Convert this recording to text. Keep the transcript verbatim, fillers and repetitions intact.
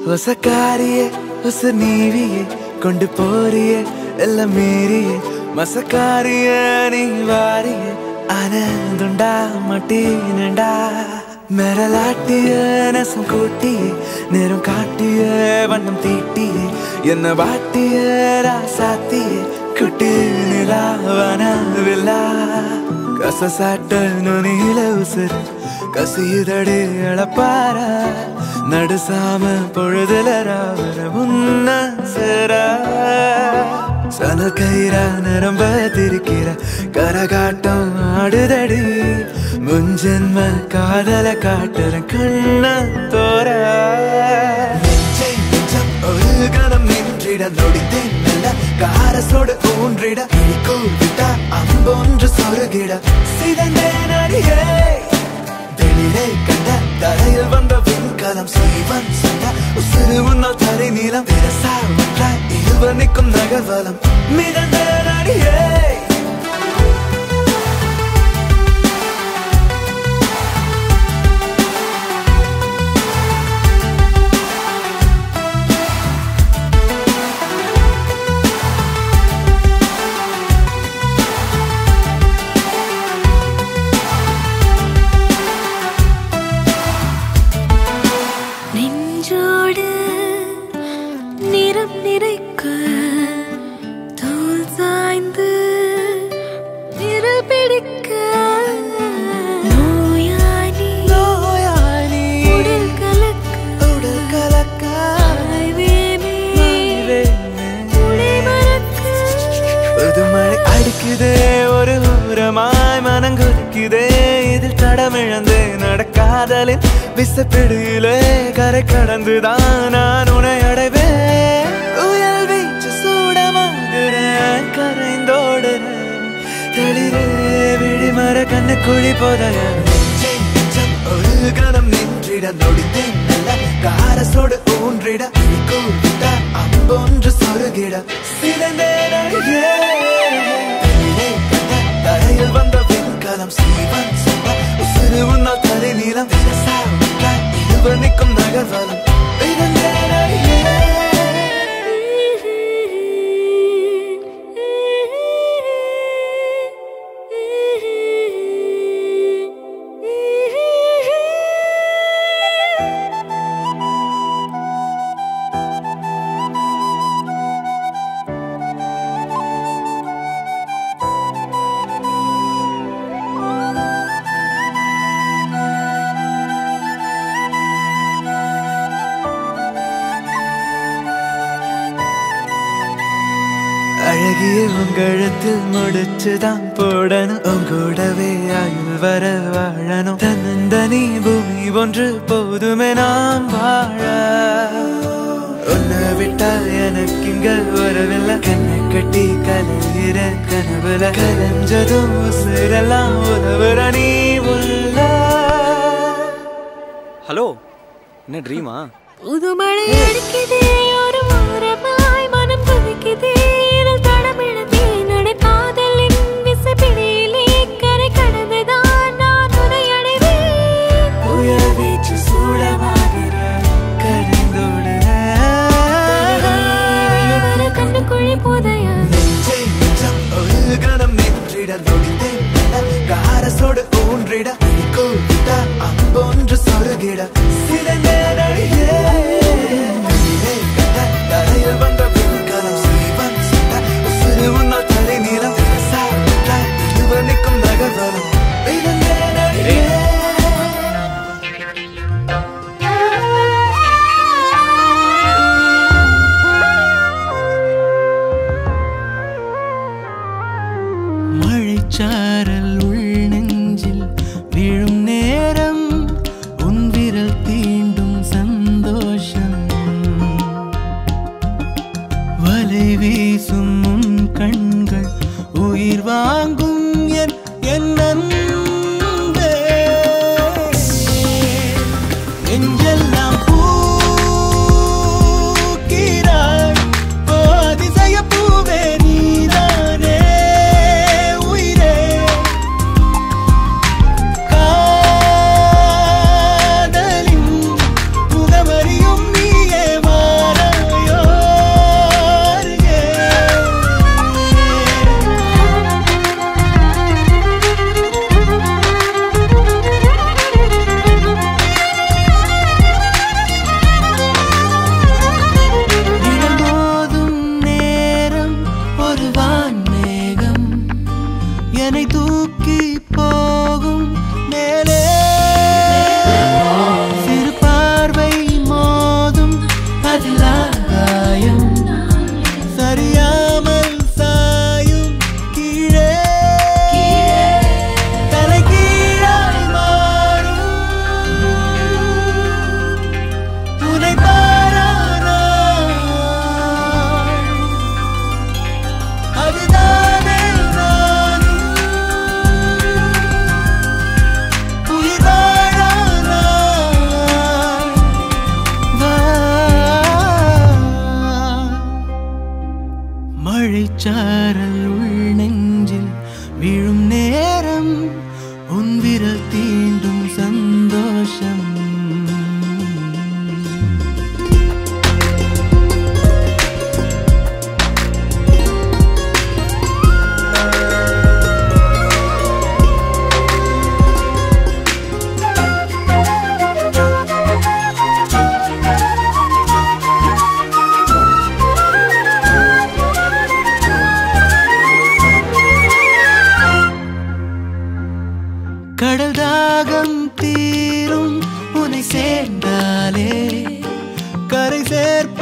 ಹೊಸಕಾರಿಯೇ ಹೊಸ ನೀವಿಯೇ ಕೊಂಡು ಪೋರಿಯೇ ಎಲ್ಲ ಮೀರಿಯೇ ಮಸಕಾರಿಯೇ ನೀವಾರಿಯೇ ആനന്ദുണ്ടാ മട്ടീനുണ്ടാ മെരലാട്ടിയേ നസം കൂട്ടിയേ നേരം കാട്ടിയേ വണ്ണം തീട്ടിയേ എന്നെ വാട്ടിയേ രാസാത്തിയേ കുട്ടി നിലാവനവില്ല കസസാട്ടനു നീല ഉസിര് കസീതടി എളപ്പാര நடுசாம பொழுதுல ராவர முன்ன சேர சனல் கயிறா நரம்ப திரிக்கிற கரகாட்டம் ஆடுதடி முன்ஜென்ம காதல காட்டுற கண்ண தோற ஒரு கணம் நின்றிட நொடித்தேன் நல்ல காரசோடு ஊன்றிட கூவிட்ட அம்பொன்று சொருகிட சிதந்தேன் அடியே தெளிரை கண்ட தரையில் வந்த விண்கலம் சீவன் சண்ட உசிறு உன்னால் தரை நீளம் விரசா ஒன்றாய் இருவர் நிற்கும் நகர்வலம் மிதந்த நடிகை காதலின் விசப்பிடியிலே கரை கடந்துதான் நான் உன்னை அடைவேன் உயல் வீச்சு சூடமாகிறேன் கரைந்தோடுறேன் தெளிரே விழிமர கண்ணு குழி போதைய ஒரு கணம் நின்றிட நொடித்தேன் நல்ல காரசோடு ஊன்றிட கூவிட்ட அம்பொன்று சொருகிட சிறந்தேன் அழகே தரையில் வந்த விண்கலம் சீவன் சம்ப உசிறு உன்னால் தரை நீளம் விரசா ஒன்றாய் இருவர் நிற்கும் நகர்வலம் விதந்தேன் அடியே அழகிய உங்கழுத்தில் முடிச்சுதான் போடணும் உங்கூடவே ஆயுள் வர வாழணும் தன்னந்தனி பூமி ஒன்று போதுமே நாம் வாழ உன்னை விட்டா எனக்கு இங்க வரவில்லை கண்ணை கட்டி கலைகிற கனவுல கலைஞ்சதும் உசிரெல்லாம் உதவுற நீ உள்ள. ஹலோ, என்ன ட்ரீமா? புது மழை அடிக்குதே ஒரு மரமாய் மனம் கொதிக்குதே தடமிழந்தே நட காதலின் விசைப்பிடியிலே கரை கடந்துதான் நான் உன்னை அடைவேன் உயர் வீச்சு சூடமாகிற கரைந்தோடுற கண்ணு குழி போதைய நெஞ்சை நெஞ்சம் ஒரு கணம் நின்றிட நொடித்தேன் காரசோடு ஊன்றிட கூவிட்ட அம்பொன்று சொருகிட சிறந்தேன் அழகே தரையில் வந்த விண்கலம் சீவன் சண்ட உசிறு உன்னால் தரை நீளம் விரசா ஒன்றாய் இருவர் நிற்கும் நகர்வலம் விதந்தேன் அழகே மழைச்சாரல் உள் நெஞ்சில் விழும் நேரம் உன் விரல் மழைச்சாரல் உள் நெஞ்சில் விழும் நேரம் உன் விரல் தீண்டும் சந்தோஷம். கடல் தாகம் தீரும் உன்னை சேர்ந்தாலே கரை சேர்ப்ப